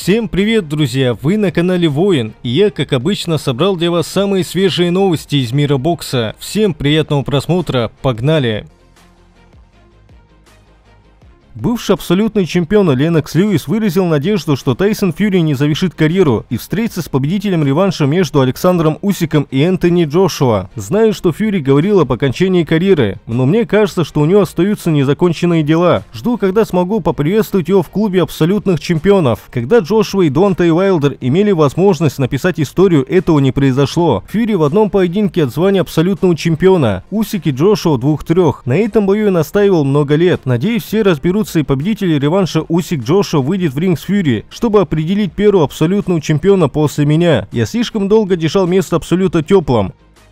Всем привет, друзья! Вы на канале Воин, и я, как обычно, собрал для вас самые свежие новости из мира бокса. Всем приятного просмотра, погнали! Бывший абсолютный чемпион Леннокс Льюис выразил надежду, что Тайсон Фьюри не завершит карьеру и встретится с победителем реванша между Александром Усиком и Энтони Джошуа. Знаю, что Фьюри говорил об окончании карьеры, но мне кажется, что у него остаются незаконченные дела. Жду, когда смогу поприветствовать его в клубе абсолютных чемпионов. Когда Джошуа и Деонтей Уайлдер имели возможность написать историю, этого не произошло. Фьюри в одном поединке от звания абсолютного чемпиона. Усик и Джошуа 2-3. На этом бою я настаивал много лет. Надеюсь, все разберутся, и победитель реванша Усик Джошуа выйдет в ринг с Фьюри, чтобы определить первого абсолютного чемпиона после меня. Я слишком долго держал место абсолюта теплым.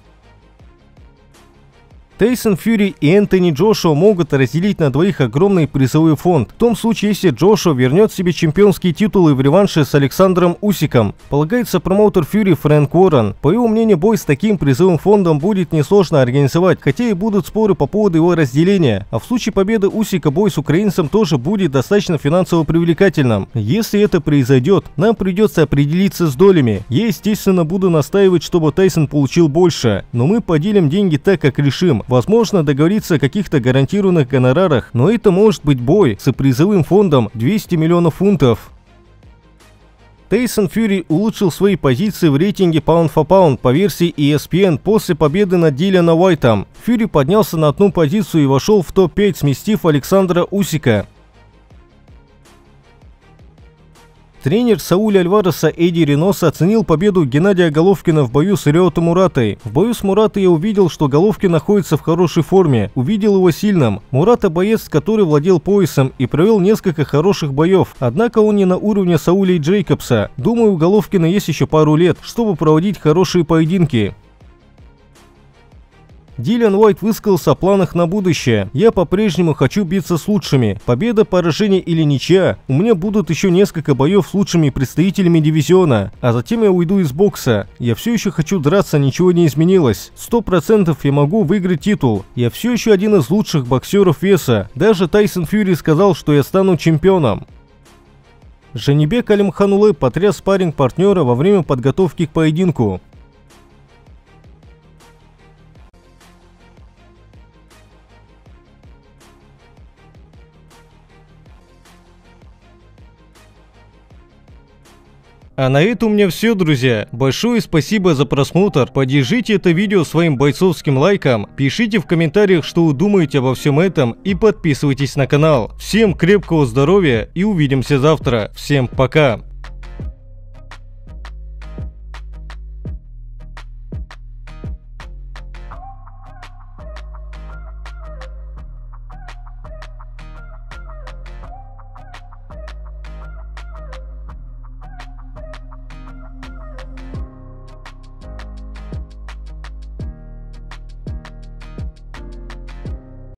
Тайсон Фьюри и Энтони Джошуа могут разделить на двоих огромный призовой фонд, в том случае, если Джошуа вернет себе чемпионские титулы в реванше с Александром Усиком. Полагается промоутер Фьюри Фрэнк Уоррен. По его мнению, бой с таким призовым фондом будет несложно организовать, хотя и будут споры по поводу его разделения. А в случае победы Усика бой с украинцем тоже будет достаточно финансово привлекательным. Если это произойдет, нам придется определиться с долями. Я, естественно, буду настаивать, чтобы Тайсон получил больше, но мы поделим деньги так, как решим. Возможно, договориться о каких-то гарантированных гонорарах, но это может быть бой с призовым фондом 200 миллионов фунтов. Тайсон Фьюри улучшил свои позиции в рейтинге Pound for Pound по версии ESPN после победы над Дилианом Уайтом. Фьюри поднялся на одну позицию и вошел в топ-5, сместив Александра Усика. Тренер Сауля Альвареса Эдди Рейноса оценил победу Геннадия Головкина в бою с Риото Муратой. В бою с Муратой я увидел, что Головкин находится в хорошей форме, увидел его сильным. Мурата боец, который владел поясом и провел несколько хороших боев, однако он не на уровне Сауля и Джейкобса. Думаю, у Головкина есть еще пару лет, чтобы проводить хорошие поединки. Дилиан Уайт высказался о планах на будущее. Я по-прежнему хочу биться с лучшими. Победа, поражение или ничья. У меня будут еще несколько боев с лучшими представителями дивизиона. А затем я уйду из бокса. Я все еще хочу драться, ничего не изменилось. 100% я могу выиграть титул. Я все еще один из лучших боксеров веса. Даже Тайсон Фьюри сказал, что я стану чемпионом. Жанибек Алимханулы потряс спарринг-партнера во время подготовки к поединку. А на этом у меня все, друзья. Большое спасибо за просмотр. Поддержите это видео своим бойцовским лайком. Пишите в комментариях, что вы думаете обо всем этом, и подписывайтесь на канал. Всем крепкого здоровья и увидимся завтра. Всем пока.